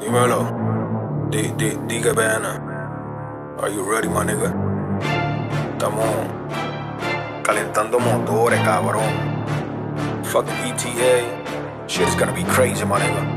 Dímelo. Di que pena. Are you ready, my nigga? Estamos calentando motores, cabrón. Fucking ETA. Shit is gonna be crazy, my nigga.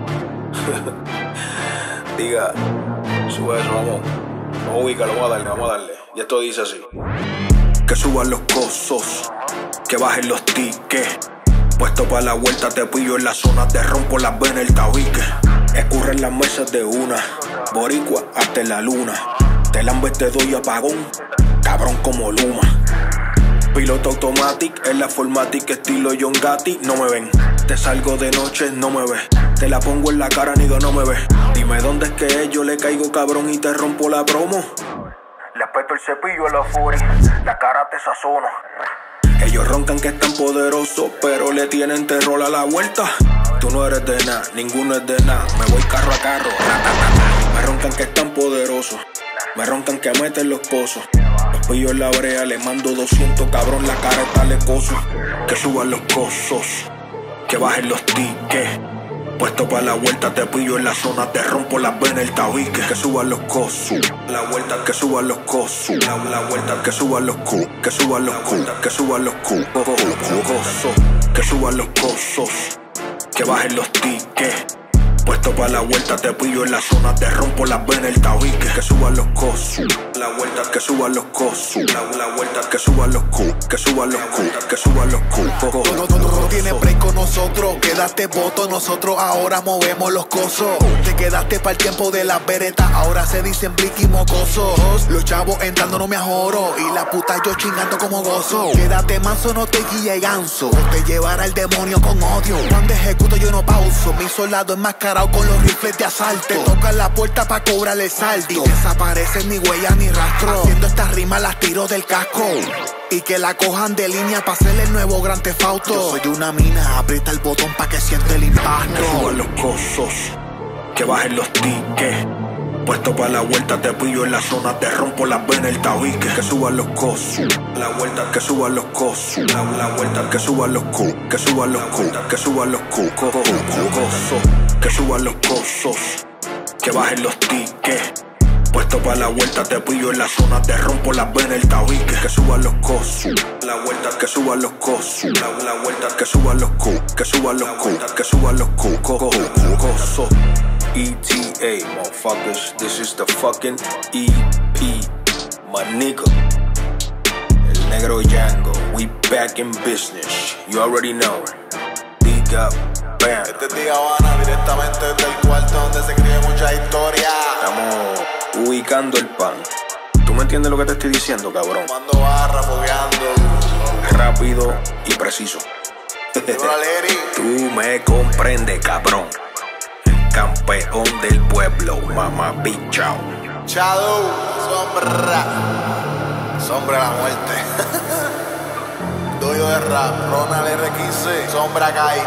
Diga, sube eso, vamos. Ubícalo, vamos a darle. Y esto dice así. Que suban los cosos, que bajen los tickets. Puesto pa' la vuelta, te pillo en la zona, te rompo las venas, el tabique. Escurren las mesas de una, boricua hasta en la luna. Te lambes, te doy apagón, cabrón como Luma. Piloto automatic, en la formatic, estilo John Gatti. No me ven, te salgo de noche, no me ves. Te la pongo en la cara, niga, no me ves. Dime dónde es que es, yo le caigo, cabrón, y te rompo la promo. Le peto el cepillo a la Furi, la cara te sazono. Ellos roncan que están poderosos, pero le tienen terror a la vuelta. Tú no eres de nada, ninguno es de nada. Me voy carro a carro, me roncan que están poderosos. Me roncan que meten los pozos. Los pillo en la brea, le mando 200, cabrón, la cara está lecoso. Que suban los cosos, que bajen los tickets. Puesto pa' la vuelta, te pillo en la zona, te rompo las venas, el tabique. Que suban los cosos, la vuelta, que suban los cosos. La vuelta, que suban los cosos, que suban los cosos, que suban los cosos, que suban los cosos, que bajen los tickets. Puesto pa' la vuelta, te pillo en la zona, te rompo las venas, el tabique. Que suban los cosos, la vuelta, que suban los cosos. La vuelta, que suban los cosos, que suban los cosos, que suban los cosos. No tienes break con nosotros, quedaste voto, nosotros ahora movemos los cosos. Te quedaste para el tiempo de las veretas, ahora se dicen blick y mocosos. Los chavos entrando no me ajoro, y la puta yo chingando como gozo. Quédate manso, no te guía y ganso, te llevará el demonio con odio. Cuando ejecuto yo no pauso, mi soldado enmascarado con los rifles de asalto. Te tocan la puerta pa' cobrar el saldo, y desaparecen ni huella ni rastro. Haciendo estas rimas las tiro del casco, y que la cojan de línea pa' hacerle el nuevo Grand Theft Auto. Yo soy una mina, aprieta el botón pa' que siente el impacto. Que suban los cosos, que bajen los tickets. Puesto pa' la vuelta, te pillo en la zona, te rompo las venas, el tabique. Que suban los cosos, la vuelta, que suban los cosos. La vuelta, que suban los cosos, que suban los cosos, que suban los cosos. Que suban los cosos, que bajen los tickets. Puesto pa' la vuelta, te pillo en la zona, te rompo las venas, el tabique. Que suban los cosos, la vuelta, que suban los cosos. La vuelta, que suban los cosos, que suban los cosos, que suban los cosos. ETA, motherfuckers, this is the fucking EP, my nigga. El negro Django, we back in business, you already know. Big up, bam. Este es Diga Habana, directamente desde el cuarto donde se escribe mucha historia. Estamos ubicando el pan. ¿Tú me entiendes lo que te estoy diciendo, cabrón? Tomando barra, fogueando. Rápido y preciso. Tú me comprendes, cabrón. El campeón del pueblo, mamá bichao. Shadow, sombra. Sombra la muerte. Doyo de rap, Ronald R15, Sombra Kai.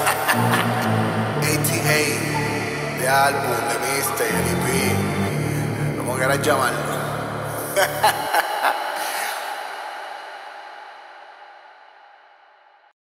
ATA, de álbum, de Mister, EP, como quieras llamarlo.